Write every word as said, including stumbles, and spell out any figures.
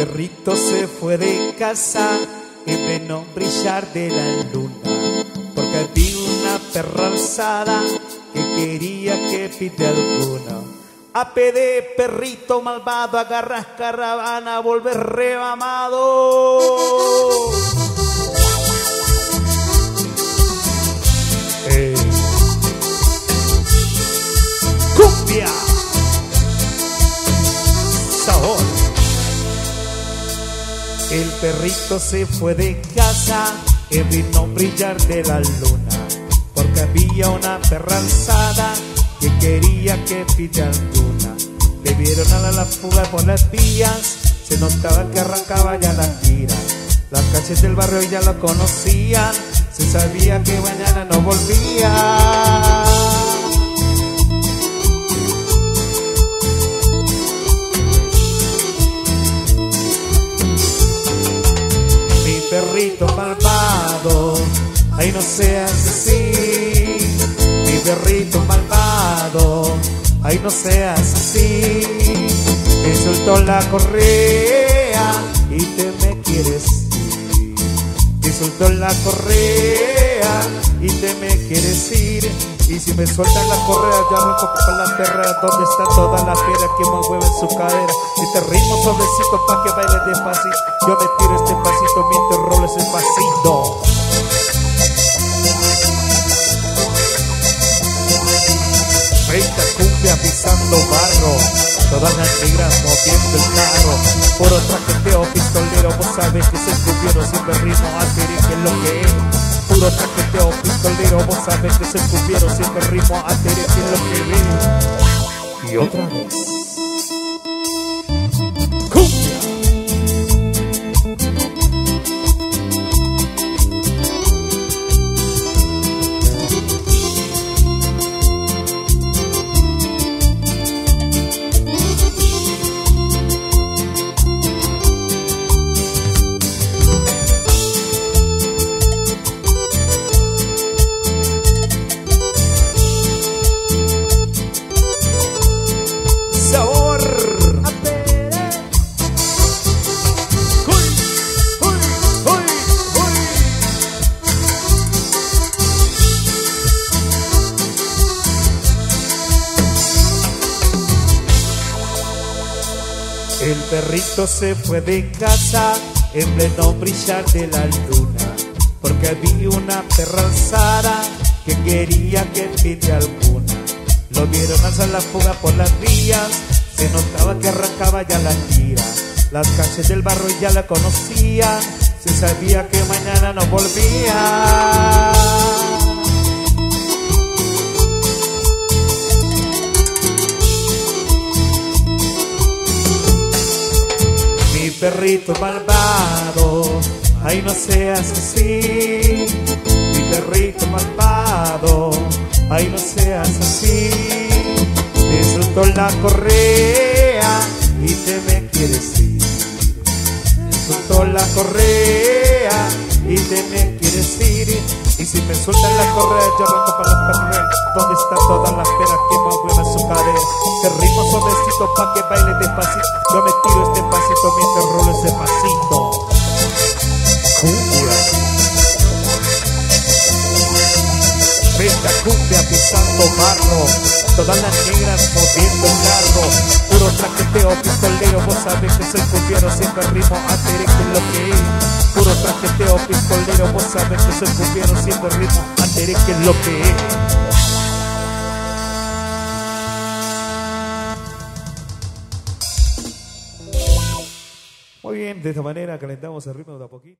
perrito se fue de casa en pleno brillar de la luna, porque había una perra alzada que quería que pite alguna. A P de perrito malvado, agarras caravana, volver remamado. Eh. Cumbia, sabor. El perrito se fue de casa en pleno brillar de la luna, porque había una perra alzada que quería que pite alguna. Le vieron a la, la fuga por las vías, se notaba que arrancaba ya la gira. Las calles del barrio ya lo conocían, se sabía que mañana no volvía. Mi perrito malvado, ay no seas así. Mi perrito malvado, ay no seas así. Me soltó la correa y te me quieres ir. Me soltó la correa y te me quieres ir. Y si me sueltan la correa yo arranco para la tierra donde está toda la fiera que mueve en su cadera. Este ritmo suavecito pa' que baile despacito. Yo me tiro este pasito mientras roles el pasito. Esta cumbia pisando barro, todas las negras moviendo el carro. Puro traqueteo pistolero, vos sabés que se cubrieron siempre ritmo alteré, que es lo que es. Puro traqueteo pistolero, vos sabés que se cubrieron siempre ritmo alteré, que es lo que es. Y otra vez cumbia. El perrito se fue de casa en pleno brillar de la luna, porque había una perra alzada que quería que pite alguna. Lo vieron alzar la fuga por las vías, se notaba que arrancaba ya la gira. Las calles del barrio ya la conocían, se sabía que mañana no volvía. Mi perrito malvado, ay no seas así. Mi perrito malvado, ay no seas así. Te soltó la correa y te me quieres ir. Te soltó la correa y te me quieres ir. Y si me sueltan la correa yo arranco para la perrea donde está toda la fiera que mueve su cadera. Este ritmo suavecito pa' que baile despacito. Yo me tiro este pasito mientras rolo ese pasito. Cumbia. Esta cumbia pisando barro, todas las negras moviendo el carro. Puro traqueteo pistolero, vos sabés que soy cumbiero, siempre ritmo alteré, que es lo que es. Puro traqueteo pistolero, vos sabés que soy cumbiero, siempre ritmo alteré, que es lo que es. Muy bien, de esta manera calentamos el ritmo de a poquito.